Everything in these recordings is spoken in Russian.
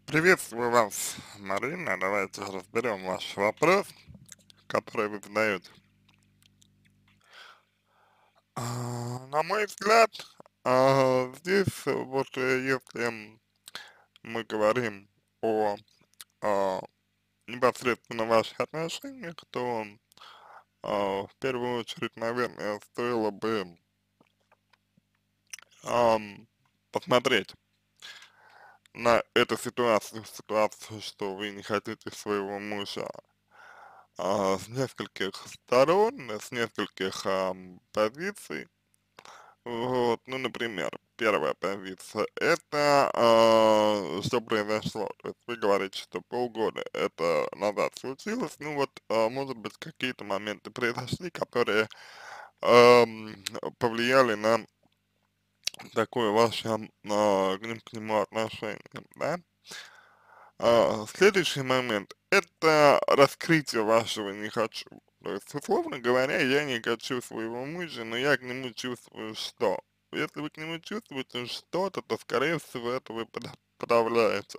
Приветствую вас, Марина. Давайте разберем ваш вопрос, который вы задаете. На мой взгляд, здесь вот если мы говорим о а, непосредственно ваших отношениях, то в первую очередь, наверное, стоило бы посмотреть на эту ситуацию, что вы не хотите своего мужа с нескольких сторон, с нескольких позиций. Вот, ну, например, первая позиция, это что произошло. То есть вы говорите, что полгода это назад случилось, ну вот, может быть, какие-то моменты произошли, которые ам, повлияли на такое ваше к нему отношение, да? Следующий момент — это раскрытие вашего «не хочу». То есть, условно говоря, я не хочу своего мужа, но я к нему чувствую что. Если вы к нему чувствуете что-то, то, скорее всего, это вы подавляете.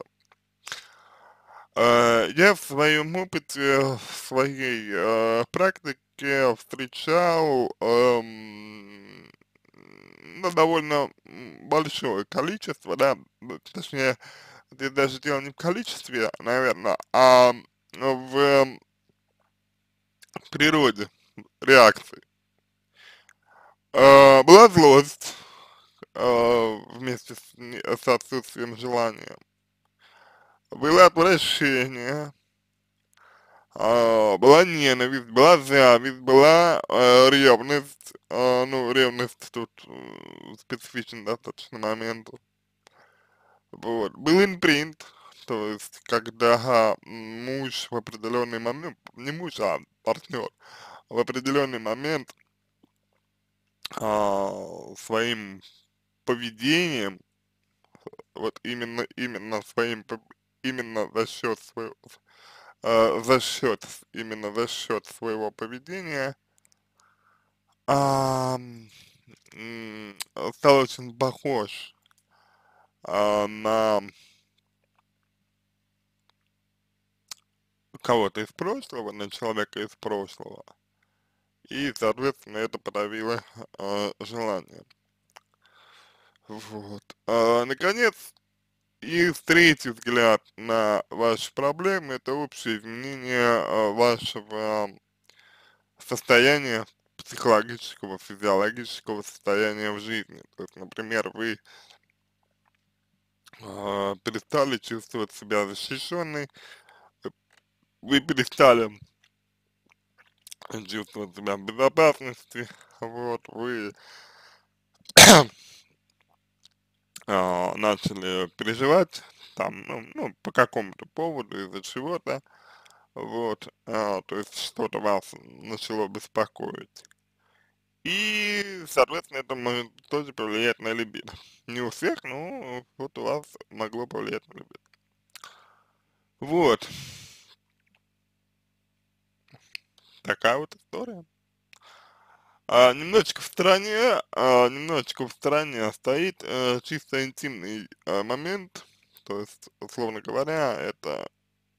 Я в своем опыте, в своей практике встречал ну, довольно большое количество, да, точнее, здесь даже дело не в количестве, наверное, а в природе реакции. Была злость вместе с отсутствием желания. Было отвращение, была ненависть, была зависть, была ревность. Ну, ревность тут специфичен достаточно момент. Вот. Был импринт, то есть, когда муж в определенный момент, не муж, а партнер, в определенный момент своим поведением, вот именно именно за счет своего поведения, а, стал очень похож на кого-то из прошлого, на человека из прошлого, и, соответственно, это подавило желание. Вот. Наконец, и третий взгляд на ваши проблемы — это общее изменение вашего состояния психологического, физиологического состояния в жизни. То есть, например, вы перестали чувствовать себя защищенной, вы перестали чувствовать себя в безопасности, вот, вы начали переживать там, ну, по какому-то поводу, из-за чего-то, вот, то есть что-то вас начало беспокоить. И, соответственно, это может тоже повлиять на либидо. Не у всех, но вот у вас могло повлиять на либидо. Вот, такая вот история. Немножечко в стороне стоит чисто интимный момент, то есть, условно говоря, это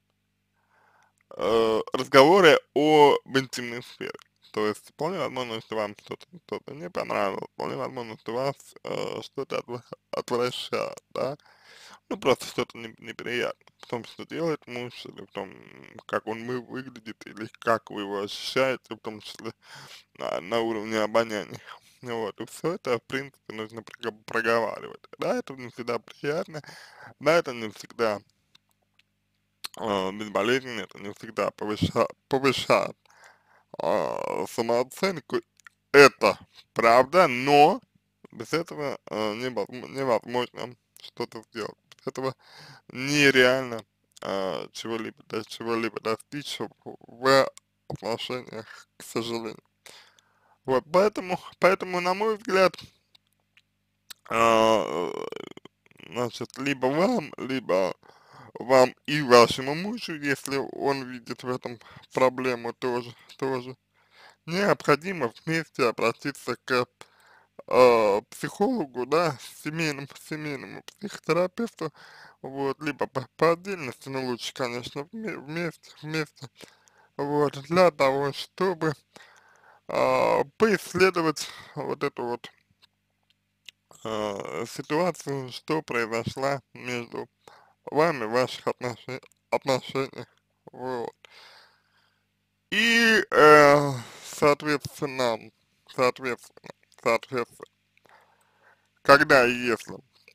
разговоры об интимной сфере. То есть, вполне возможно, что вам что-то не понравилось, вполне возможно, что вас что-то отвращает, да, ну, просто что-то неприятно в том, что делает муж, или в том, как он выглядит, или как вы его ощущаете, в том числе на уровне обоняния. Ну вот, и все это, в принципе, нужно проговаривать. Да, это не всегда приятно, да, это не всегда безболезненно, это не всегда повышает самооценку. Это правда, но без этого невозможно что-то сделать. Без этого нереально чего-либо достичь в отношениях, к сожалению. Вот, поэтому, на мой взгляд, а, значит, либо вам и вашему мужу, если он видит в этом проблему тоже, необходимо вместе обратиться к психологу, да, семейному психотерапевту, вот, либо по отдельности, но лучше, конечно, вместе, вот, для того, чтобы поисследовать вот эту вот ситуацию, что произошла между вами в ваших отношениях, вот. И, соответственно, соответственно, соответственно, когда и если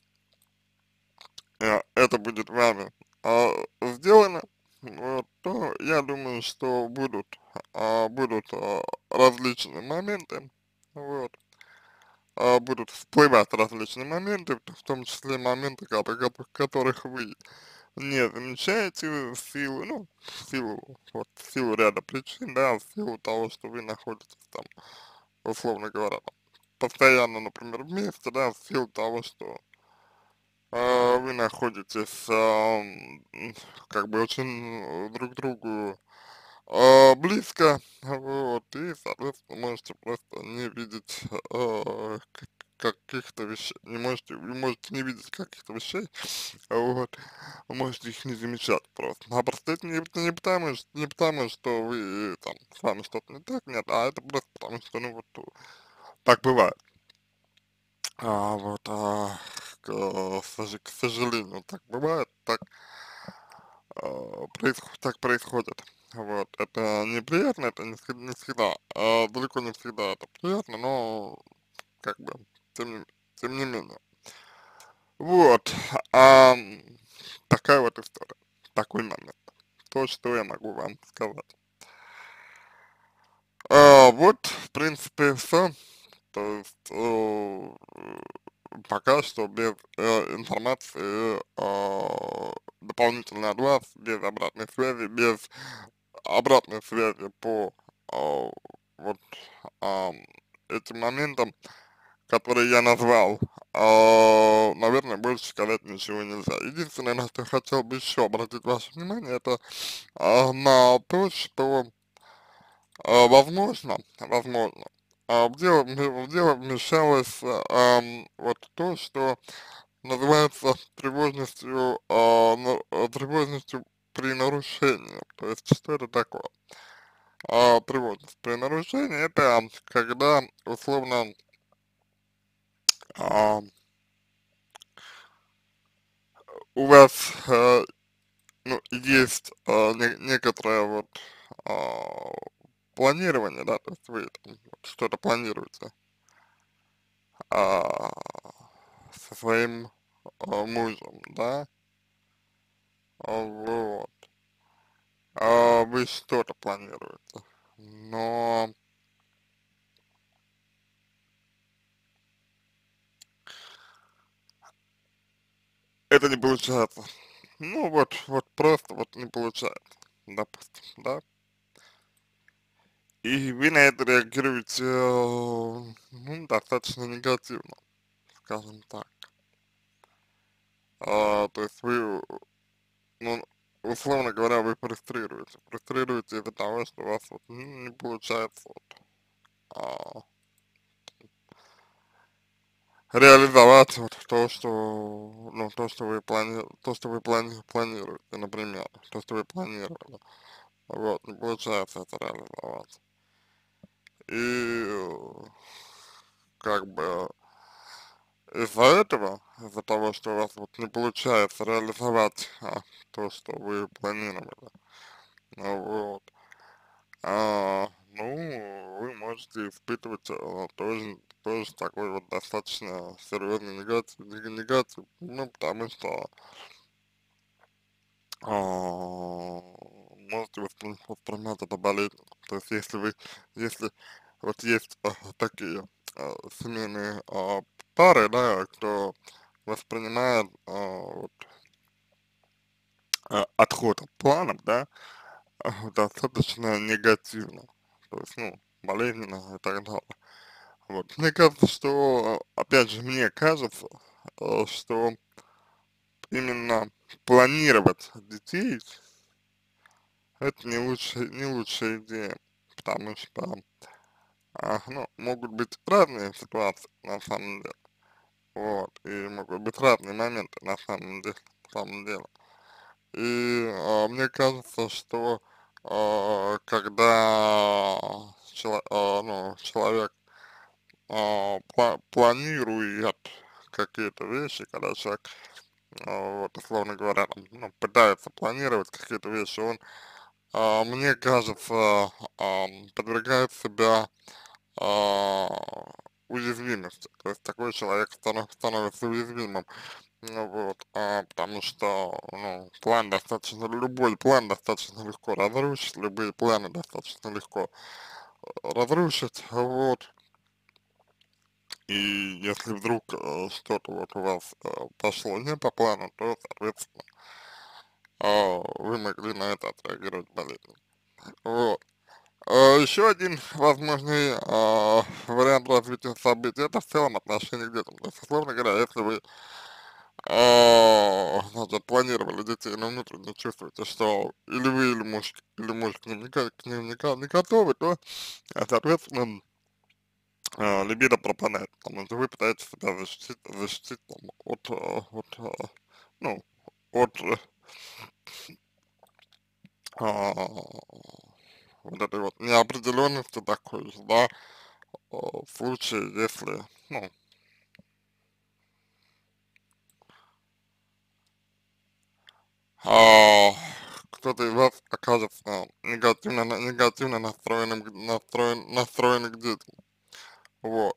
это будет вами сделано, вот, то я думаю, что будут различные моменты, вот, будут всплывать различные моменты, в том числе моменты, которых вы не замечаете в силу, ну, в силу ряда причин, да, в силу того, что вы находитесь там, условно говоря, там, постоянно, например, вместе, да, в силу того, что вы находитесь, как бы очень друг другу близко, вот, и, соответственно, можете просто не видеть каких-то вещей, вы можете не видеть каких-то вещей, вот, можете их не замечать просто. Напросто это не не потому, что вы, там, с вами что-то не так, нет, а это просто потому, что, ну, вот, так бывает. Вот, к сожалению, так бывает, так происходит. Вот, это неприятно, это не всегда, далеко не всегда это приятно, но, как бы, тем не менее. Вот, такая вот история, такой момент. То, что я могу вам сказать. Вот, в принципе, все. То есть, пока что без информации дополнительной от вас, без обратной связи по вот ам, этим моментам, которые я назвал, наверное, больше сказать ничего нельзя. Единственное, на что я хотел бы еще обратить ваше внимание, это на то, что возможно, в дело вмешалось вот то, что называется тревожностью при нарушении. То есть, что это такое? Тревожность при нарушении — это когда, условно, а, у вас, ну, есть некоторое вот а, планирование, да, то есть вы там вот что-то планируете а, со своим мужем, да, вот, вы что-то планируете, но это не получается. Ну вот просто вот не получается, допустим, да. И вы на это реагируете, ну, достаточно негативно, скажем так. То есть вы, ну, условно говоря, вы фрустрируете из-за того, что у вас вот не получается вот, а, реализовать вот то, что, ну, то, что вы планируете, например, то, что вы планировали, вот, не получается это реализовать. И как бы из-за этого, из-за того, что у вас вот не получается реализовать то, что вы планировали, вот, ну, вы можете испытывать тоже такой вот достаточно серьезный негатив, ну, потому что можете воспринимать это болезненно. То есть, если вот есть такие семейные пары, да, кто воспринимает вот, отход от планов, да, достаточно негативно, то есть, ну, болезненно и так далее. Вот. Мне кажется, что, опять же, мне кажется, что именно планировать детей — это не лучшая идея, потому что ну, могут быть разные ситуации, на самом деле, вот, и могут быть разные моменты, на самом деле. И мне кажется, что когда ну, человек планирует какие-то вещи, когда человек, вот, условно говоря, там, ну, пытается планировать какие-то вещи, он, мне кажется, подвергает себя а, уязвимости. То есть такой человек становится уязвимым. Ну вот, потому что, ну, любой план достаточно легко разрушить, любые планы достаточно легко разрушить, вот. И если вдруг что-то вот у вас пошло не по плану, то, соответственно, вы могли на это отреагировать болезненно. Вот. Еще один возможный вариант развития событий — это в целом отношение к детям. То есть, условно говоря, если вы значит, планировали детей, но внутренне чувствуете, что или муж к ним не готовы, то, соответственно, либидо пропадает, потому что вы пытаетесь себя защитить там, ну, от вот этой вот неопределенности такой, да, в случае, если, ну, а, кто-то из вас окажется негативно настроен к детям. Вот.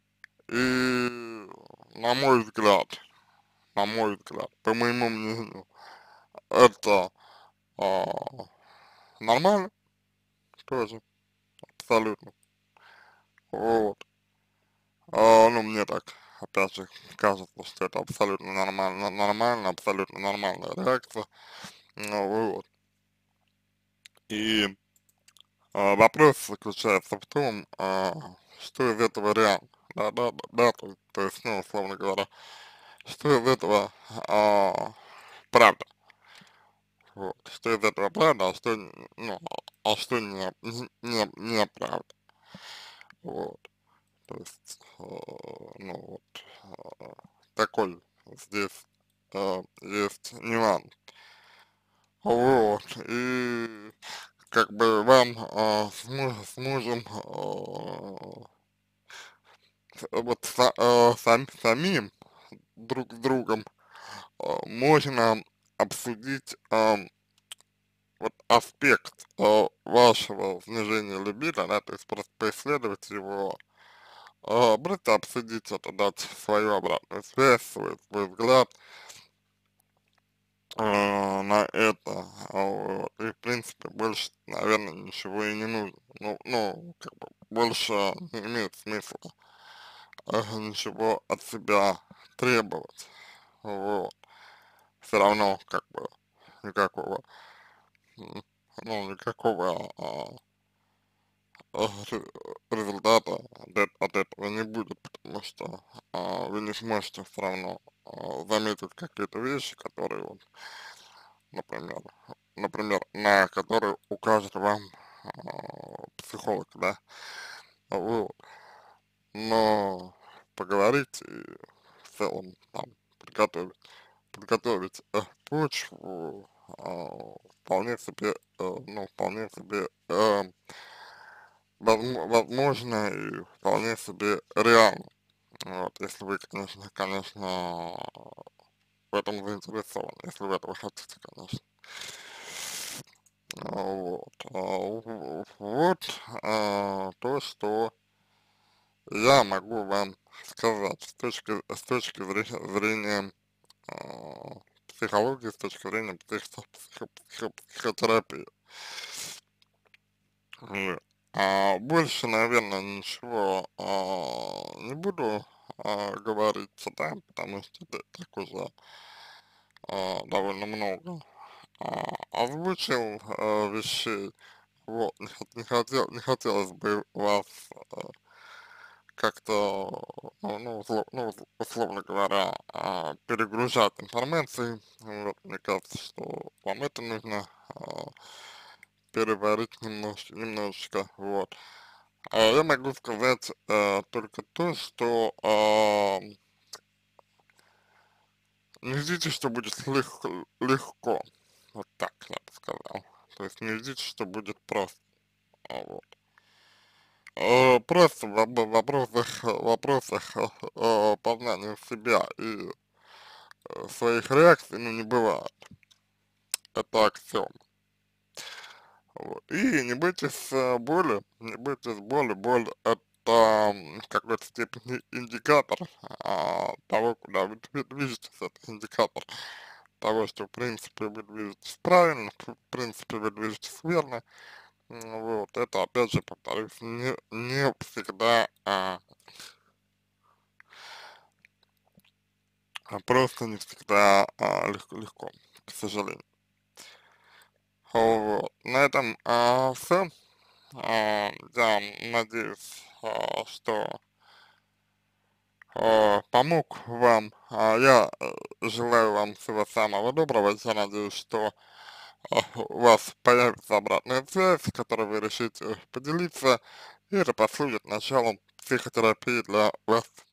И на мой взгляд, по моему мнению, это а, нормально тоже, абсолютно. Вот. Ну, мне так, опять же, кажется, что это абсолютно абсолютно нормальная реакция. Ну, вот. И вопрос заключается в том, что из этого реально. Да, то есть, ну, условно говоря, что из этого правда. Вот. Что из этого правда, а что, ну, а что неправда. Вот. То есть, ну, вот, такой здесь есть нюанс. Вот. И как бы вам с мужем вот самим друг с другом можно обсудить вот аспект вашего снижения либидо, да, то есть просто поисследовать его, просто обсудить это, дать свою обратную связь, свой взгляд на это, вот, и в принципе больше, наверное, ничего и не нужно, ну, как бы больше не имеет смысла ничего от себя требовать, вот, все равно, как бы, никакого, м, ну, никакого результата от этого не будет, потому что вы не сможете все равно заметить какие-то вещи, которые вот, например, на которые укажет вам психолог, да, вот. Но поговорить и в целом там подготовить, почву вполне себе, ну, вполне себе возможно и вполне себе реально. Вот, если вы, конечно, в этом заинтересованы, если вы этого хотите, конечно. Вот, то, что я могу вам сказать зрения а, психологии, с точки зрения психотерапии. Вот. Больше, наверное, ничего не буду говорить, да, потому что это так уже довольно много озвучил вещей. Вот, не хотелось бы вас как-то, условно говоря, перегружать информацией. Вот, мне кажется, что вам это нужно переварить немножечко, вот. Я могу сказать только то, что не ждите, что будет легко, вот так я бы сказал. То есть не ждите, что будет просто, вот. Просто в вопросах познания себя и своих реакций, ну, не бывает. Это аксиома. Вот. И не бойтесь боли, не бойтесь боли. Боль это в какой-то степени индикатор того, куда вы движетесь, это индикатор того, что в принципе вы движетесь правильно, в принципе вы движетесь верно. Вот, это опять же, повторюсь, не всегда просто не всегда легко, к сожалению. Вот. На этом все. Я надеюсь, что помог вам. Я желаю вам всего самого доброго. Я надеюсь, что у вас появится обратная связь, с которой вы решите поделиться, и это послужит началом психотерапии для вас